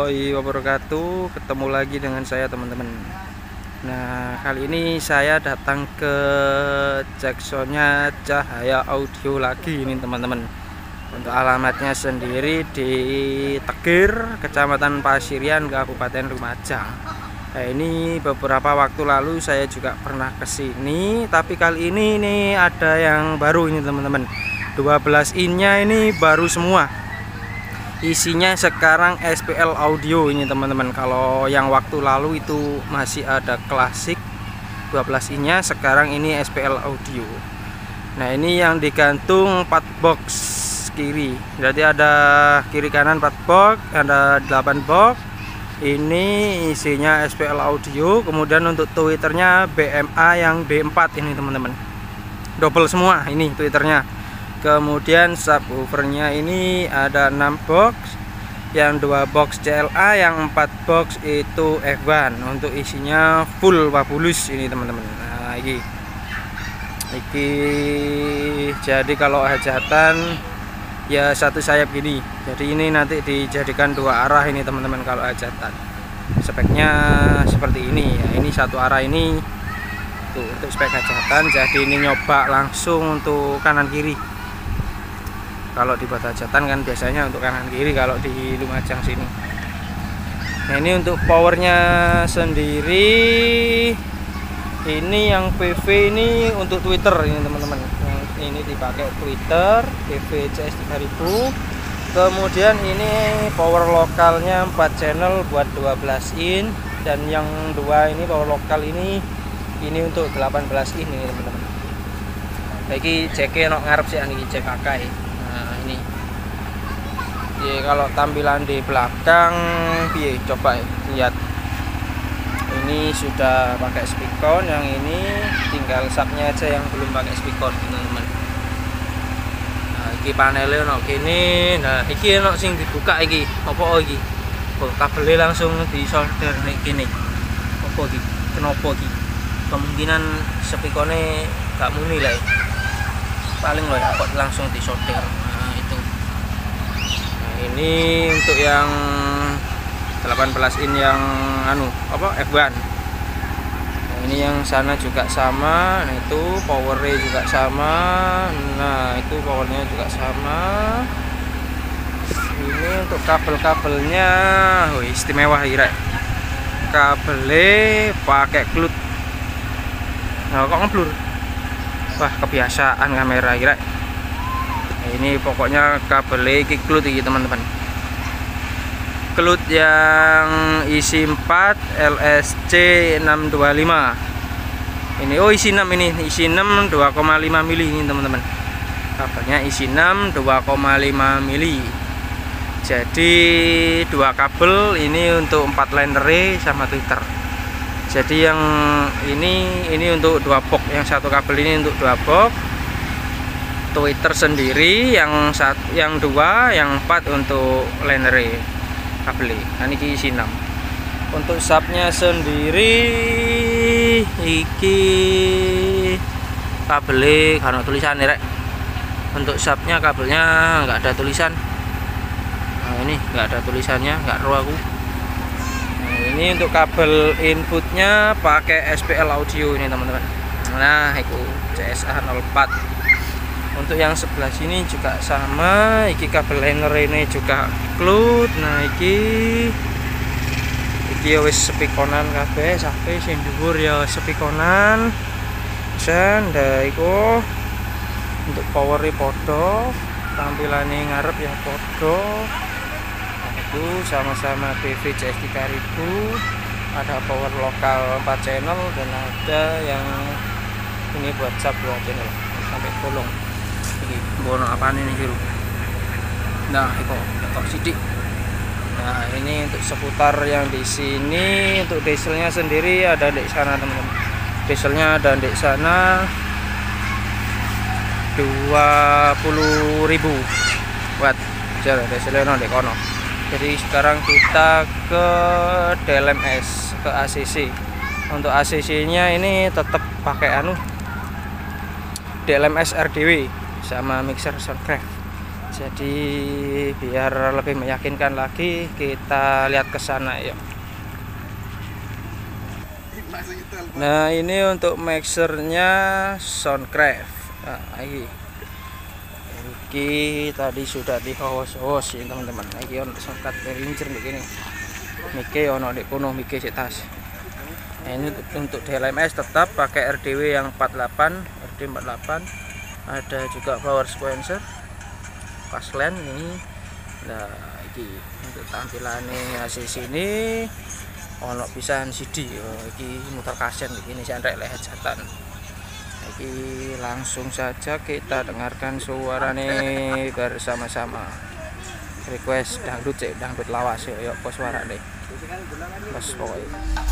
warahmatullahi wabarakatuh. Ketemu lagi dengan saya teman-teman. Nah, kali ini saya datang ke Jacksonnya Cahaya Audio lagi ini teman-teman. Untuk alamatnya sendiri di Tegir, Kecamatan Pasirian, Kabupaten Lumajang. Nah, ini beberapa waktu lalu saya juga pernah ke sini, tapi kali ini nih ada yang baru ini teman-teman. 12 innya ini baru semua. Isinya sekarang SPL audio ini teman-teman. Kalau yang waktu lalu itu masih ada klasik 12 innya, sekarang ini SPL audio. Nah, ini yang digantung 4 box kiri. Berarti ada kiri kanan 4 box, ada 8 box. Ini isinya SPL audio. Kemudian untuk tweeternya BMA yang B4 ini teman-teman. Double semua ini tweeternya. Kemudian subwoofernya ini ada 6 box, yang 2 box CLA, yang 4 box itu F1. Untuk isinya full wabulus ini teman-teman. Nah, ini jadi kalau hajatan ya satu sayap gini. Jadi ini nanti dijadikan 2 arah ini teman-teman kalau hajatan. Speknya seperti ini ya. Ini satu arah ini tuh untuk spek hajatan. Jadi ini nyoba langsung untuk kanan kiri. Kalau dibuat hajatan kan biasanya untuk kanan kiri kalau di Lumajang sini. Nah, ini untuk powernya sendiri, ini yang PV ini untuk Twitter ini teman-teman. Ini dipakai Twitter PV CS 3000. Kemudian ini power lokalnya 4 channel buat 12 in, dan yang 2 ini power lokal ini untuk 18 in ini teman-teman. Lagi ceknya nok ngarep sih ini cek pakai. Nah, ini ya, kalau tampilan di belakang piye coba lihat. Ini sudah pakai speakon, yang ini tinggal subnya aja yang belum pakai speakon teman-teman. Nah, iki panelnya ono kene. Nah, iki ono sing dibuka iki. Apa iki? Oh, kabelnya langsung disolder nek kene. Apa iki? Kenapa iki? Kemungkinan speakonnya gak muni lah. Paling loh ya, kok langsung disolder. Nah, itu. Nah, ini untuk yang 18 in yang F1. Nah, ini yang sana juga sama. Nah, itu powernya juga sama. Nah, itu powernya juga sama. Ini untuk kabel-kabelnya istimewa ya. Kabelnya pakai klut. Nah, kok ngeblur? Wah, kebiasaan kamera kira. Nah, ini pokoknya kabel iki klut iki teman-teman. Klut yang isi 4 LSC 625. Ini isi 6 ini, isi 6 2,5 mili ini teman-teman. Kabelnya isi 6 2,5 mili. Jadi 2 kabel ini untuk 4 liner sama tweeter. Jadi yang ini untuk 2 box, yang satu kabel ini untuk 2 box. Twitter sendiri yang 2, yang 4 untuk liner kabel. Nah, ini isi 6. Untuk subnya sendiri iki kabelnya karena tulisan ya, untuk subnya kabelnya nggak ada tulisan. Nah, ini nggak ada tulisannya, nggak tahu aku. Ini untuk kabel inputnya pakai SPL audio ini teman-teman. Nah, itu CSA 04. Untuk yang sebelah sini juga sama. Iki kabel liner ini juga klut. Nah, iki wis sepikonan kabeh, sampai sing dhuwur ya sepikonan. Ndak iku untuk power podo, tampilannya ngarep ya podo. Sama-sama PV CS 3000, ada power lokal 4 channel, dan ada yang ini buat sub 2 channel sampai bolong. Ini bono apaan ini biru. Nah, itu tok sidik. Nah, ini untuk seputar yang di sini. Untuk dieselnya sendiri ada di sana teman-teman. Dieselnya ada di sana 20.000 watt. Jadi dieselnya di kono. Jadi sekarang kita ke DLMS, ke ACC. Untuk ACC nya ini tetap pakai DLMS RDW sama mixer Soundcraft. Jadi biar lebih meyakinkan lagi, kita lihat ke sana yuk. Nah, ini untuk mixernya Soundcraft. Nah, ini tadi sudah dihos-hos ya teman-teman. Ini untuk soundcraft Behringer begini. Mike ono di kuno mike tas. Nah, ini untuk DLMS tetap pakai RDW yang 48, RD48. Ada juga power sequencer, Passland ini. Nah, ini untuk tampilannya hasil sini. Ono pisan CD, iki muter kaset begini santai leher jatan. Iki langsung saja kita dengarkan suaranya bersama-sama. Request dangdut cek dangdut lawas yuk kok suara deh. Bos pokoknya.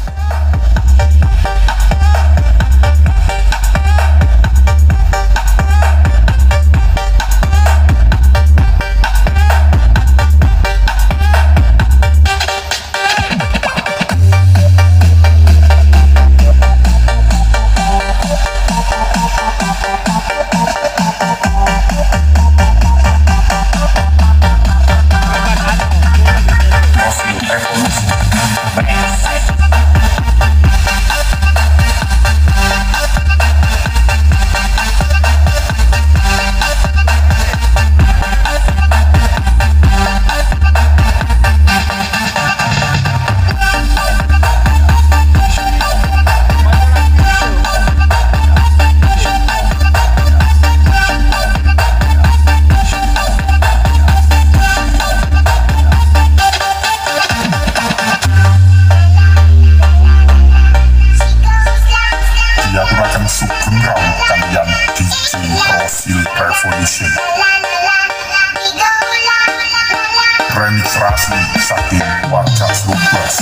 Remix asli saking warga Slubas.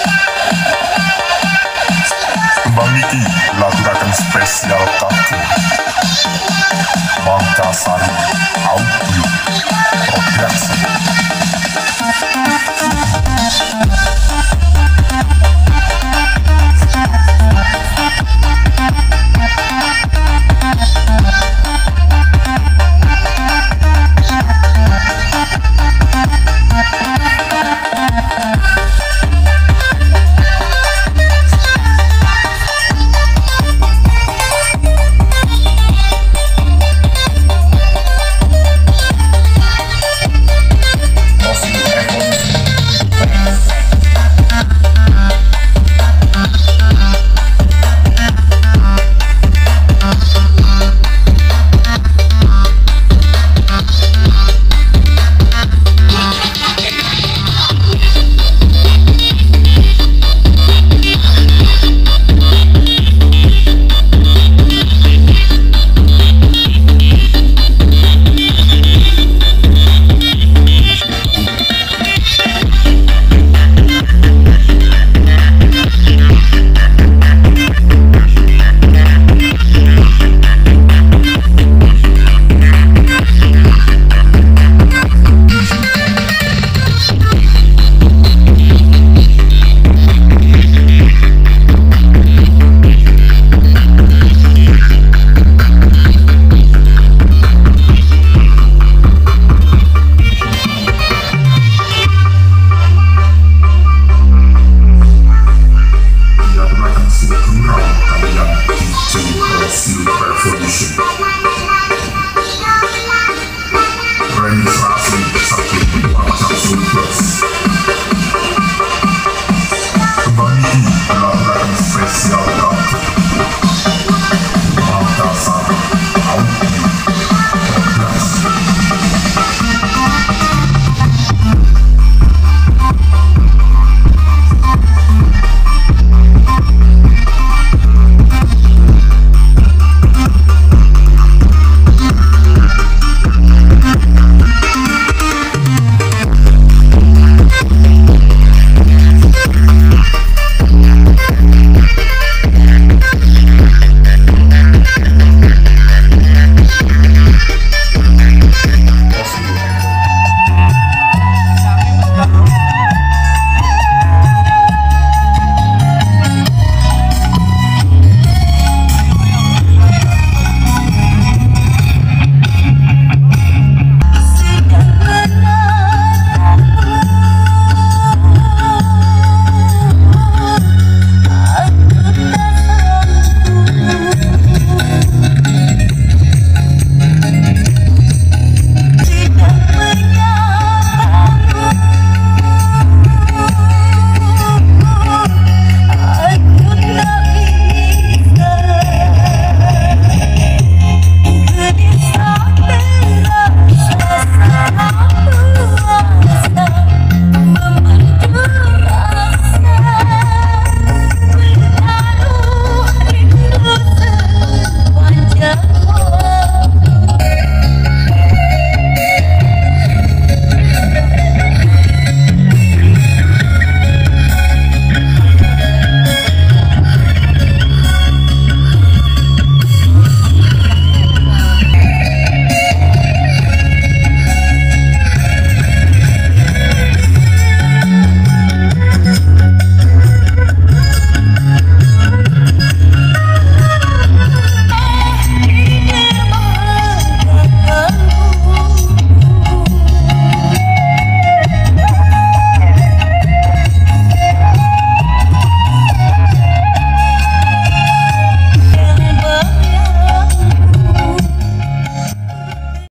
Kembang niki laturaken spesial kagem Mangga Sari Audio Production.